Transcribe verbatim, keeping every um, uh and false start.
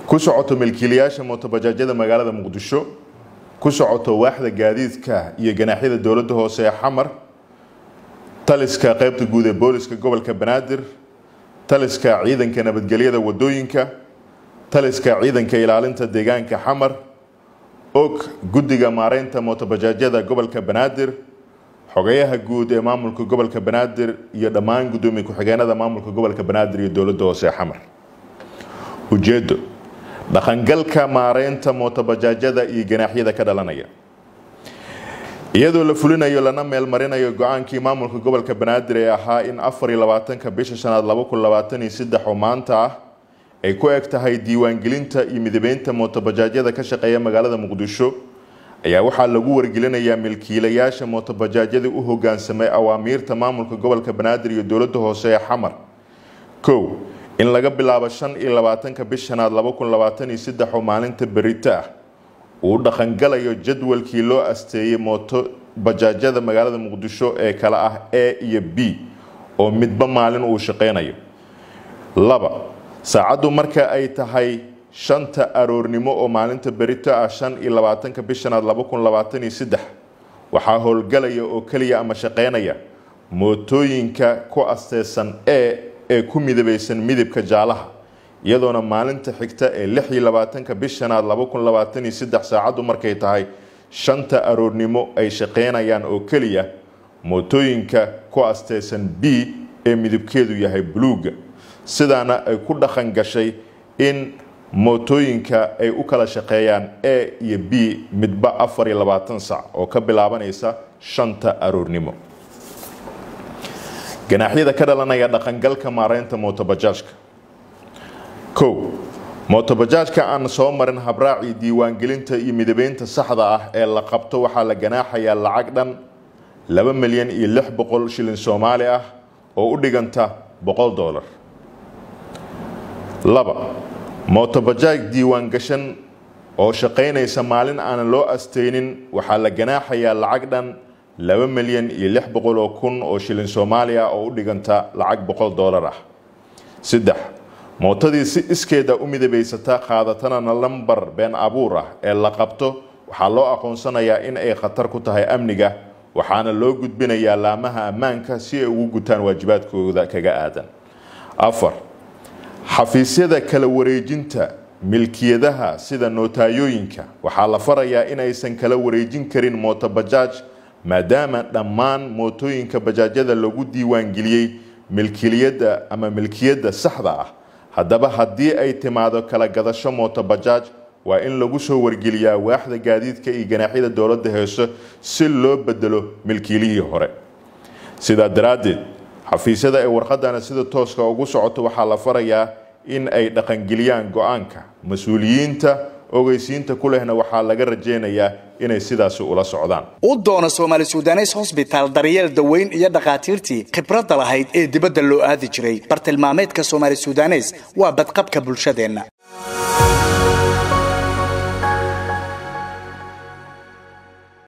كسعته ملكيلياش متبجاجة مقالة مقدشو كسعته واحدة جديدة iyo ganaaxyada dawladda hoose ee xamar taliska qaybta guud ee booliska gobolka Banaadir taliska ciidanka nabadgelyada wadooyinka taliska ciidanka ilaalinta deegaanka xamar og guddiga maareynta mutabajaajada gobolka Banaadir xogayaha guud ee maamulka gobolka Banaadir iyo dhammaan gudoomiye ku-xigeenada maamulka gobolka Banaadir iyo dawladda hoose ee xamar ujeedo dhaqangalka maareynta mutabajaajada iyo ganaaxyada ka dhalanaya iyadoo la fulinayo lana meel marinayo go'aankii maamulka gobolka Banaadir ee ahaa in afar iyo labaatanka bisha shanaad laba kun labaatan iyo saddex oo maanta ah ay ku eg tahay diiwaangelinta iyo midabeynta mutabajaajada ka shaqeeya magaalada Muqdisho ayaa waxaa lagu wargelinayaa milkiilayaasha mutabajaajada u hoggaansamay awaamiirta maamulka gobolka Banaadir iyo dawladda hoose ee xamar kow in laga bilaabo shan iyo labaatanka bisha shanaad laba kun labaatan iyo saddex oo maalinta berita uu dhaqangalayo jadwalkii loo asteeyay mooto bajaajada magaalada Muqdisho ee kala ah A iyo B oo midba maalin uu shaqeynayo laba saacadu marka ay tahay shanta aroornimo oo maalinta berita ah shan iyo labaatanka bisha shanaad laba kun labaatan iyo saddex waxaa howlgalaya oo kaliya ama shaqeynaya mootooyinka ku asteesan A ee ku midabeysan midabka jaalaha iyadoona maalinta xigta ee lix iyo labaatanka bisha shanaad laba kun labaatan iyo saddex saacadu markay tahay shanta aroornimo ay shaqeynayaan oo kaliya mootooyinka ku asteesan B ee midabkeedu yahay buluuga sidaana ay ku dhaqan gashay in mootooyinka ay u kala shaqeeyaan A iyo B midba afar iyo labaatan saac oo ka bilaabanaysa shanta aroornimo ganaaxyada ka dhalanaya dhaqangalka maareynta mutabajaajka kow mutabajaajka aan soo marin habraaci diiwaangelinta iyo midabeynta saxda ah ee la qabto waxaa la ganaaxayaa lacag dhan laba milyan iyo lix boqol shilin Soomaali ah oo u dhiganta boqol dollar laba mutabajaaj diiwaan gashan oo shaqeynaysa maalin aan loo asteynin waxaa la ganaaxayaa lacag dhan laba milyan iyo lix boqol oo kun oo shilin Soomaali ah oo u dhiganta lacag boqol dollar ah saddex mootadii si iskeeda u midabeysata qaadatana lambar been abuur ah ee la qabto waxaa loo aqoonsanayaa in ay khatar ku tahay amniga waxaana loo gudbinayaa laamaha ammaanka si ay ugu gutaan waajibaadkooda kaga aadan afar xafiisyada kala wareejinta milkiyadaha sida nootayooyinka waxaa la farayaa in aysan kala wareejin karin mutabajaaj maadaama dhammaan mootooyinka bajaajada lagu diiwaan geliyay milkiyada ama milkiyada saxda ah haddaba haddii ay timaado kala gadasho mutabajaaj waa in lagu soo wargeliyaa waaxda gaadiidka iyo ganaaxyada dawladda hoose si loo bedelo milkiilihii hore sidaa daraadeed xafiisyada ay warqadana sida tooska ugu socoto waxaa la farayaa in ay dhaqangeliyaan go'aanka mas'uuliyiinta ogeysiinta ku lehna waxaa laga rajeynayaa inay sidaas ula socdaan u doona Soomaali Suudaneys Hospital daryeel daweyn iyo dhaqaatiirtii khibrad lahayd ee dibadda loo aadi jiray bartilmaameedka Soomaali Suudaneys waa badqabka bulshadeena.